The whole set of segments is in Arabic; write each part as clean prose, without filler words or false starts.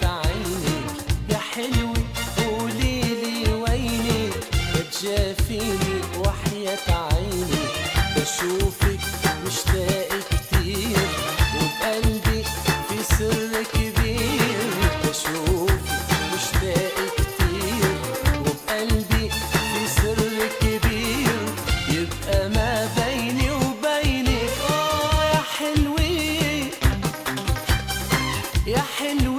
عينك يا حلوة قوليلي وينك بتجافيني وحياة عينك بشوفك مشتاق كتير وبقلبي في سر كبير بشوفك مشتاق كتير وبقلبي في سر كبير يبقى ما بيني وبينك يا حلوة يا حلوة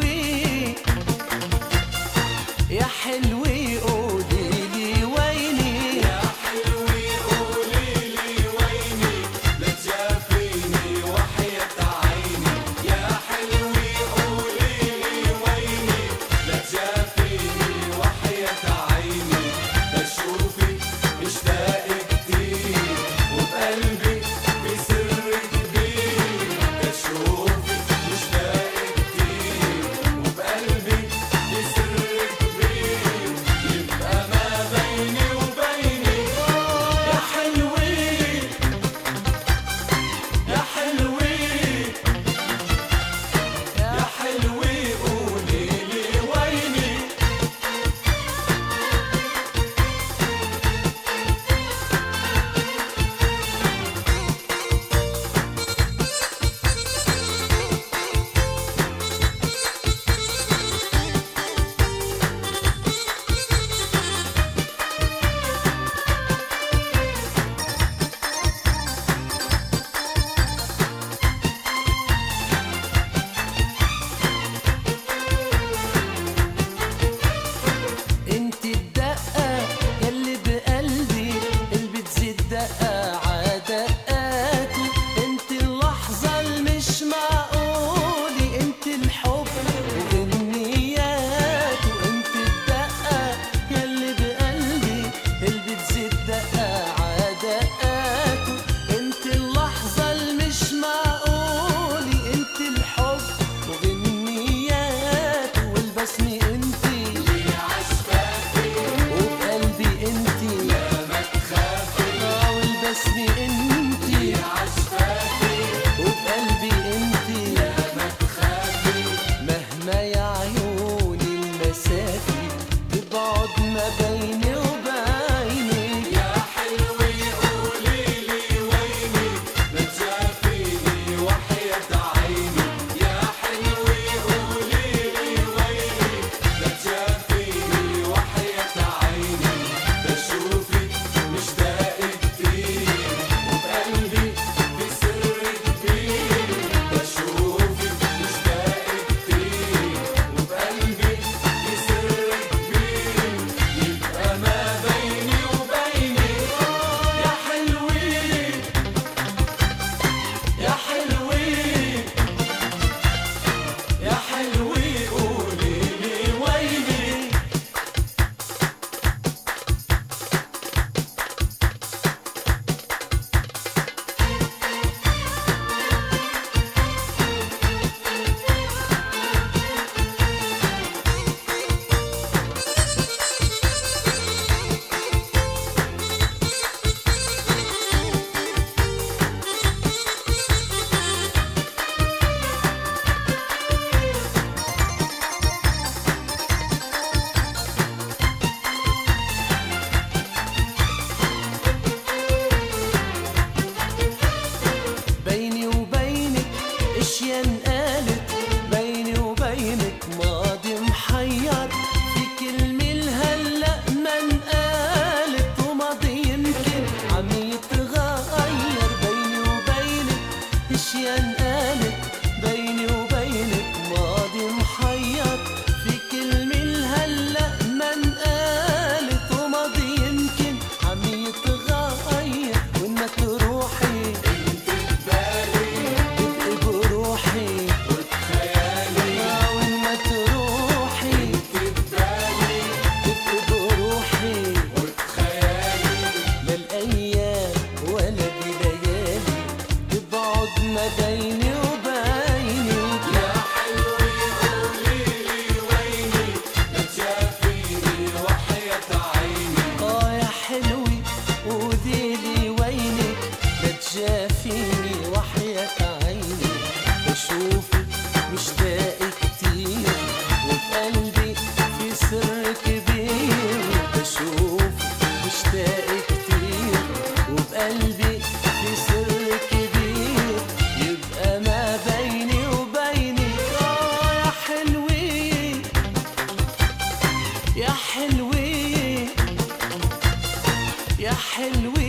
يا حلوة قوليلي وينك يا حلوة قوليلي وينك لا تجافيني وحياة عيني يا حلوة قوليلي وينك لا تجافيني وحياة عيني بشوفك مشتاق كتير وبقلبي في سر كبير بشوفك مشتاق كتير وبقلبي في سر كبير يبقى ما بيني وبينك يا حلوة يا حلوة يا حلوة قوليلي وينك انت الدقة يلي بقلبي اللي بتزيد دقة عدقاته انت اللحظة المش معقولة انت الحب وغنياته انت الدقة يلي بقلبي اللي بتزيد دقة عدقاته انت اللحظة المش معقولة انت الحب وغنياته والبسمة انتي وبقلبي انتي ما تخافي والبسمة انتي عشفاكي وبقلبي انتي ما تخافي مهما يا عيوني المسافة تبعد ما بيني وبينك يا حلوة قوليلي وينك لا تجافيني وحياة عيني يا حلوة قوليلي وينك حلوة يا حلوة